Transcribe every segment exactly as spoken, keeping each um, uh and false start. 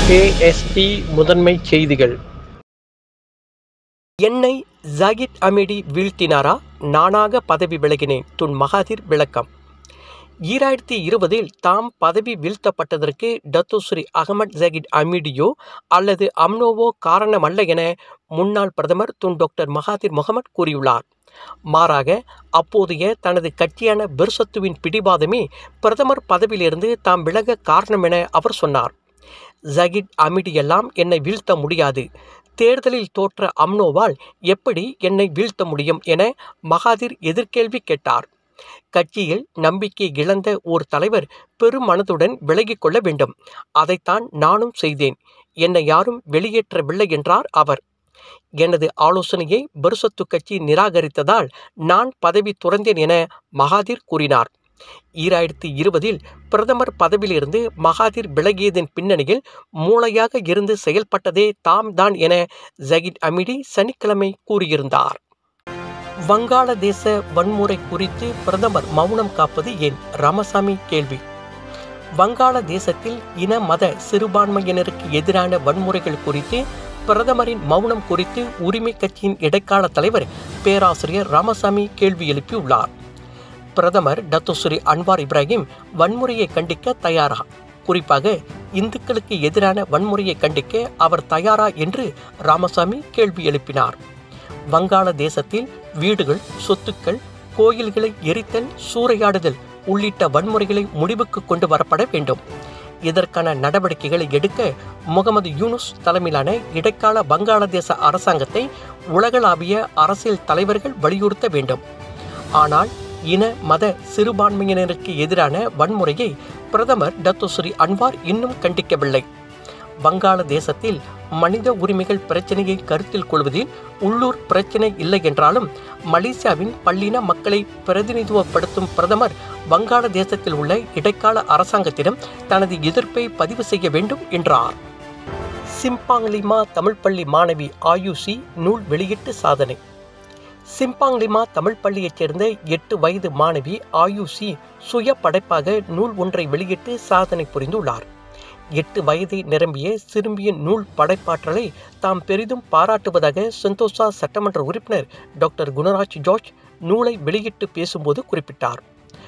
KST முதன்மை செய்திகள். என்னை ஜாகித் அமிடி வீழ்த்தினாரா? நானாக பதவி விலகினேன். துன் மகாதீர் விளக்கம். ஈராயிரத்தி இருபதில் தாம் பதவி வீழ்த்தப்பட்டதற்கு டத்தோஸ்ரீ அகமட் ஜாகித் அமிடியோ அல்லது அம்னோவோ காரணமல்ல என முன்னாள் பிரதமர் துன் டாக்டர் மகாதீர் முகமட் கூறியுள்ளார். மாறாக அப்போதைய தனது கட்சியான பெர்சத்துவின் பிடிவாதமே பிரதமர் பதவியிலிருந்து தாம் விலக காரணம் என அவர் சொன்னார். ஜாகித் அமிடியெல்லாம் என்னை வீழ்த்த முடியாது. தேர்தலில் தோற்ற அம்னோவால் எப்படி என்னை வீழ்த்த முடியும் என மகாதீர் எதிர்கேள்வி கேட்டார். கட்சியில் நம்பிக்கை இழந்த ஓர் தலைவர் பெரும் மனதுடன் விலகிக் கொள்ள வேண்டும். அதைத்தான் நானும் செய்தேன். என்னை யாரும் வெளியேற்றவில்லை என்றார் அவர். எனது ஆலோசனையை பெர்சத்து கட்சி நிராகரித்ததால் நான் பதவி துறந்தேன் என மகாதீர் கூறினார். ஈராயிரத்தி இருபதில் பிரதமர் பதவியிலிருந்து மகாதீர் விலகியதன் பின்னணியில் மூளையாக இருந்து செயல்பட்டதே தாம் தான் என ஜாகித் அமிடி சனிக்கிழமை கூறியிருந்தார். வங்காளதேச வன்முறை குறித்து பிரதமர் மௌனம் காப்பது ஏன்? ராமசாமி கேள்வி. வங்காளதேசத்தில் இன மத சிறுபான்மையினருக்கு எதிரான வன்முறைகள் குறித்து பிரதமரின் மௌனம் குறித்து உரிமை கட்சியின் இடைக்கால தலைவர் பேராசிரியர் ராமசாமி கேள்வி எழுப்பியுள்ளார். பிரதமர் டத்தோஸ்ரீ அன்வார் இப்ராஹிம் வன்முறையை கண்டிக்க தயாரா? குறிப்பாக இந்துக்களுக்கு எதிரான வன்முறையை கண்டிக்க அவர் தயாரா என்று ராமசாமி கேள்வி எழுப்பினார். வங்காளதேசத்தில் வீடுகள், சொத்துக்கள், கோயில்களை எரித்தல், சூறையாடுதல் உள்ளிட்ட வன்முறைகளை முடிவுக்கு கொண்டு வரப்பட வேண்டும். இதற்கான நடவடிக்கைகளை எடுக்க முகமது யூனுஸ் தலைமையிலான இடைக்கால வங்காளதேச அரசாங்கத்தை உலகளாவிய அரசியல் தலைவர்கள் வலியுறுத்த வேண்டும். ஆனால் இன மத சிறுபான்மையினருக்கு எதிரான வன்முறையை பிரதமர் டத்தோஸ்ரீ அன்வார் இன்னும் கண்டிக்கவில்லை. வங்காளதேசத்தில் மனித உரிமைகள் பிரச்சனையை கருத்தில் கொள்வதில் உள்ளூர் பிரச்சனை இல்லை என்றாலும் மலேசியாவின் பல்லின மக்களை பிரதிநிதித்துவப்படுத்தும் பிரதமர் வங்காளதேசத்தில் உள்ள இடைக்கால அரசாங்கத்திடம் தனது எதிர்ப்பை பதிவு செய்ய வேண்டும் என்றார். சிம்பாங் லிமா தமிழ் பள்ளி மாணவி ஆயுஷி நூல் வெளியிட்டு சாதனை. சிம்பாங் லிமா தமிழ் பள்ளியைச் சேர்ந்த எட்டு வயது மாணவி ஆயுஷி சுய படைப்பாக நூல் ஒன்றை வெளியிட்டு சாதனை புரிந்துள்ளார். எட்டு வயதை நிரம்பிய சிறுமியின் நூல் படைப்பாற்றலை தாம் பெரிதும் பாராட்டுவதாக செந்தோசா சட்டமன்ற உறுப்பினர் டாக்டர் குணராஜ் ஜார்ஜ் நூலை வெளியிட்டு பேசும்போது குறிப்பிட்டார்.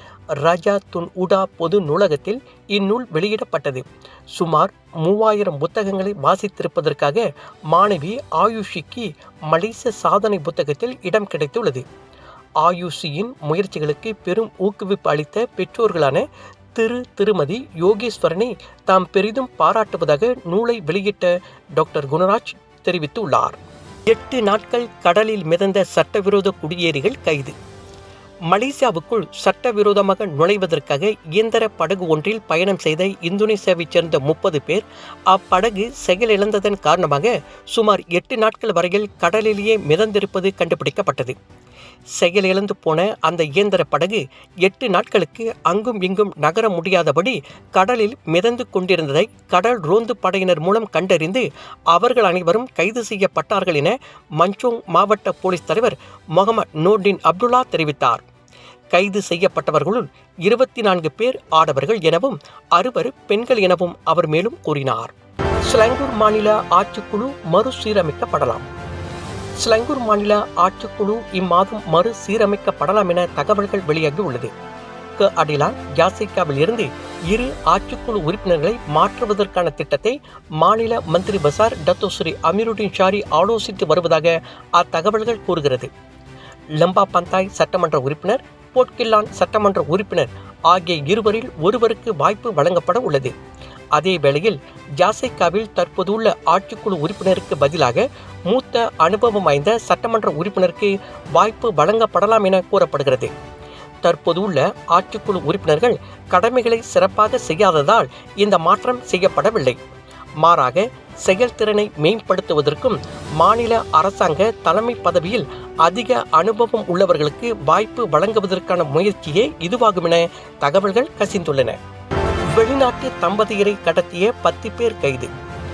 ராஜா துன் உடா பொது நூலகத்தில் இந்நூல் வெளியிடப்பட்டது. சுமார் மூவாயிரம் புத்தகங்களை வாசித்திருப்பதற்காக மாணவி ஆயுஷிக்கு மலேசிய சாதனை புத்தகத்தில் இடம் கிடைத்துள்ளது. ஆயுஷியின் முயற்சிகளுக்கு பெரும் ஊக்குவிப்பு அளித்த பெற்றோர்களான திரு திருமதி யோகேஸ்வரனை தாம் பெரிதும் பாராட்டுவதாக நூலை வெளியிட்ட டாக்டர் குணராஜ் தெரிவித்துள்ளார். எட்டு நாட்கள் கடலில் மிதந்த சட்டவிரோத குடியேறிகள் கைது. மலேசியாவுக்குள் சட்டவிரோதமாக நுழைவதற்காக இயந்திர படகு ஒன்றில் பயணம் செய்த இந்தோனேசியாவைச் சேர்ந்த முப்பது பேர் அப்படகு செயலிழந்ததன் காரணமாக சுமார் எட்டு நாட்கள் வரையில் கடலிலேயே மிதந்திருப்பது கண்டுபிடிக்கப்பட்டது. செயலிழந்து போன அந்த இயந்திர படகு எட்டு நாட்களுக்கு அங்கும் இங்கும் நகர முடியாதபடி கடலில் மிதந்து கொண்டிருந்ததை கடல் ரோந்து படையினர் மூலம் கண்டறிந்து அவர்கள் அனைவரும் கைது செய்யப்பட்டார்கள் என மஞ்சோங் மாவட்ட போலீஸ் தலைவர் முகமது நூர்டின் அப்துல்லா தெரிவித்தார். கைது செய்யப்பட்டவர்களுள் இருபத்தி நான்கு பேர் ஆடவர்கள் எனவும் அறுவர் பெண்கள் எனவும் அவர் மேலும் கூறினார். ஸ்லாங்கூர் மாநில ஆட்சிக்குழு மறுசீரமைக்கப்படலாம். ஸ்லாங்கூர் மாநில ஆட்சிக்குழு இம்மாதம் மறு சீரமைக்கப்படலாம் என தகவல்கள் வெளியாகியுள்ளது. க அடிலான் ஜாசிகாவில் இருந்து இரு ஆட்சிக்குழு உறுப்பினர்களை மாற்றுவதற்கான திட்டத்தை மாநில மந்திரி பசார் டத்தோஸ்ரீ அமீருடின் ஷாரி ஆலோசித்து வருவதாக அத்தகவல்கள் கூறுகிறது. லம்பா பந்தாய் சட்டமன்ற உறுப்பினர், போட்கில்லான் சட்டமன்ற உறுப்பினர் ஆகிய இருவரில் ஒருவருக்கு வாய்ப்பு வழங்கப்பட உள்ளது. அதே வேளையில் ஜாசைகாவில் தற்போதுள்ள ஆட்சிக்குழு உறுப்பினருக்கு பதிலாக மூத்த அனுபவம் வாய்ந்த சட்டமன்ற உறுப்பினருக்கு வாய்ப்பு வழங்கப்படலாம் என கூறப்படுகிறது. தற்போதுள்ள ஆட்சிக்குழு உறுப்பினர்கள் கடமைகளை சிறப்பாக செய்யாததால் இந்த மாற்றம் செய்யப்படவில்லை. மாறாக செயல்திறனை மேம்படுத்துவதற்கும் மாநில அரசாங்க தலைமை பதவியில் அதிக அனுபவம் உள்ளவர்களுக்கு வாய்ப்பு வழங்குவதற்கான முயற்சியே இதுவாகும் என தகவல்கள் கசிந்துள்ளன. வெளிநாட்டு தம்பதியரை கடத்திய பத்து பேர் கைது.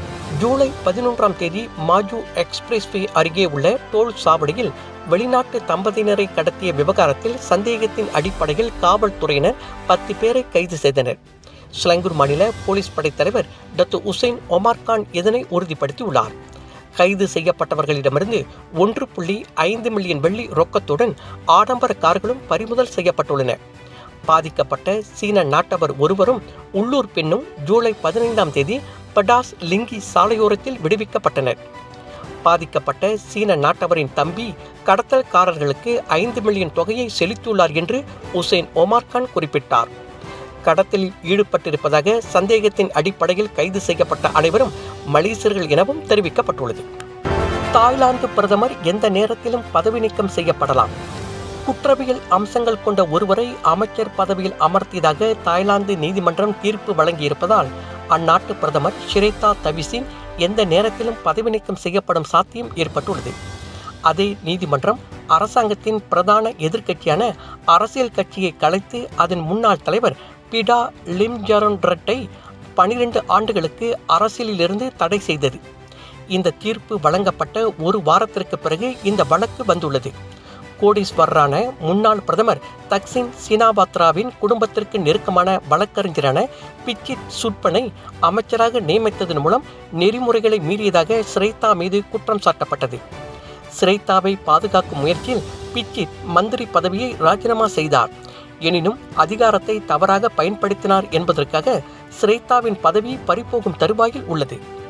ஜூலை பதினொன்றாம் தேதி மாஜு எக்ஸ்பிரஸ்வே அருகே உள்ள டோல் சாவடியில் வெளிநாட்டு தம்பதியினரை கடத்திய விவகாரத்தில் சந்தேகத்தின் அடிப்படையில் காவல்துறையினர் பத்து பேரை கைது செய்தனர். ஸ்லங்கூர் மாநில போலீஸ் படைத்தலைவர் டத்து உசைன் ஒமார் கான் இதனை உறுதிப்படுத்தியுள்ளார். கைது செய்யப்பட்டவர்களிடமிருந்து ஒன்று புள்ளி ஐந்து மில்லியன் வெள்ளி ரொக்கத்துடன் ஆடம்பர கார்களும் பறிமுதல் செய்யப்பட்டுள்ளன. பாதிக்கப்பட்ட சீன நாட்டவர் ஒருவரும் உள்ளூர் பெண்ணும் ஜூலை பதினைந்தாம் தேதி படாஸ் லிங்கி சாலையோரத்தில் விடுவிக்கப்பட்டனர். பாதிக்கப்பட்ட சீன நாட்டவரின் தம்பி கடத்தல்காரர்களுக்கு ஐந்து மில்லியன் தொகையை செலுத்தியுள்ளார் என்று உசைன் ஒமார் கான் குறிப்பிட்டார். கடத்தலில் ஈடுபட்டிருப்பதாக சந்தேகத்தின் அடிப்படையில் கைது செய்யப்பட்ட அனைவரும் மலேசியர்கள் எனவும் தெரிவிக்கப்பட்டுள்ளது. தாய்லாந்து பிரதமர் எந்த நேரத்திலும் பதவி நீக்கம் செய்யப்படலாம். குற்றவியல் அம்சங்கள் கொண்ட ஒருவரை அமைச்சர் பதவியில் அமர்த்தியதாக தாய்லாந்து நீதிமன்றம் தீர்ப்பு வழங்கியிருப்பதால் அந்நாட்டு பிரதமர் ஷிரேதா தவிசின் எந்த நேரத்திலும் பதவி நீக்கம் செய்யப்படும் சாத்தியம் ஏற்பட்டுள்ளது. அதே நீதிமன்றம் அரசாங்கத்தின் பிரதான எதிர்க்கட்சியான அரசியல் கட்சியை கலைத்து அதன் முன்னாள் தலைவர் பிடா லிம்ஜரோன்ரட்டை பனிரெண்டு ஆண்டுகளுக்கு அரசியலிலிருந்து தடை செய்தது. இந்த தீர்ப்பு வழங்கப்பட்ட ஒரு வாரத்திற்கு பிறகு இந்த வழக்கு வந்துள்ளது. கோடீஸ்வரரான முன்னாள் பிரதமர் தக்சின் சினாபாத்ராவின் குடும்பத்திற்கு நெருக்கமான வழக்கறிஞரான பிச்சிட் சுட்பனை அமைச்சராக நியமித்ததன் மூலம் நெறிமுறைகளை மீறியதாக சிரேதா மீது குற்றம் சாட்டப்பட்டது. சிரேதாவை பாதுகாக்கும் முயற்சியில் பிச்சிட் மந்திரி பதவியை ராஜினாமா செய்தார். எனினும் அதிகாரத்தை தவறாக பயன்படுத்தினார் என்பதற்காக சிரேதாவின் பதவி பறிபோகும் தருவாயில் உள்ளது.